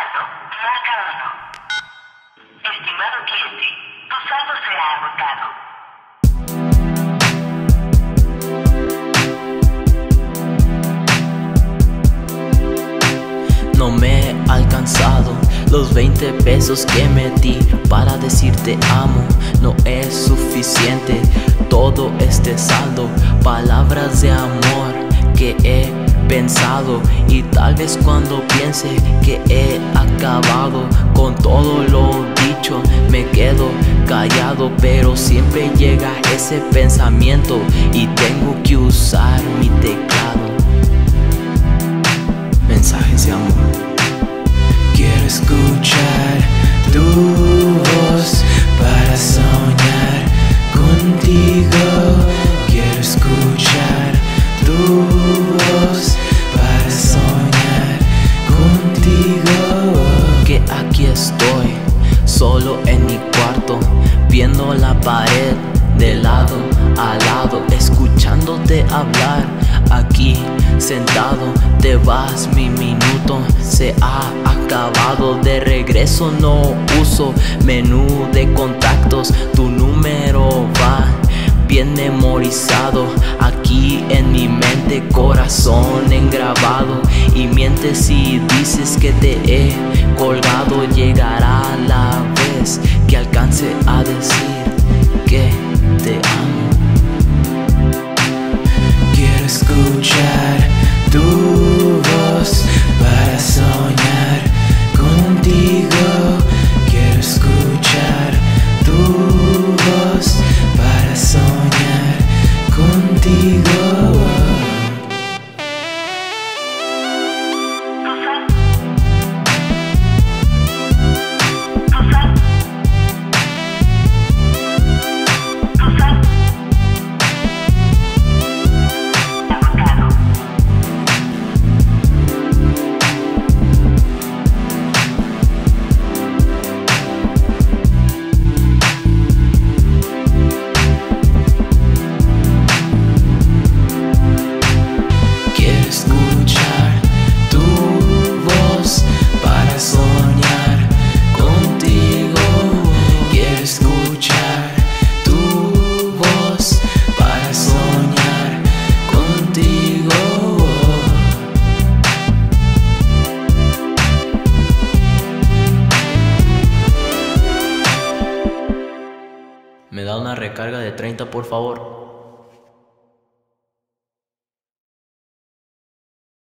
saldo marca 1. Estimado cliente, tu saldo se ha agotado. No me he alcanzado los 20 pesos que metí para decirte amo. No es suficiente todo este saldo, palabras de amor que he pensado. Y tal vez cuando piense que he acabado con todo lo dicho, me quedo callado. Pero siempre llega ese pensamiento y tengo que usar mi teclado. Mensajes de amor. Quiero escuchar tu voz para soñar contigo. Quiero escuchar tu voz para soñar contigo. Que aquí estoy, solo en mi cuarto, viendo la pared de lado a lado, escuchándote hablar. Aquí sentado, te vas, mi minuto se ha acabado. De regreso no uso menú de contactos, tu número va bien memorizado. Aquí en mi mente, corazón engrabado. Y mientes si dices que te he colgado. Llegará la vez que alcance a decir que te amo. Quiero escuchar tu voz para soñar contigo. Quiero escuchar tu voz para soñar contigo. ¿Me da una recarga de 30, por favor?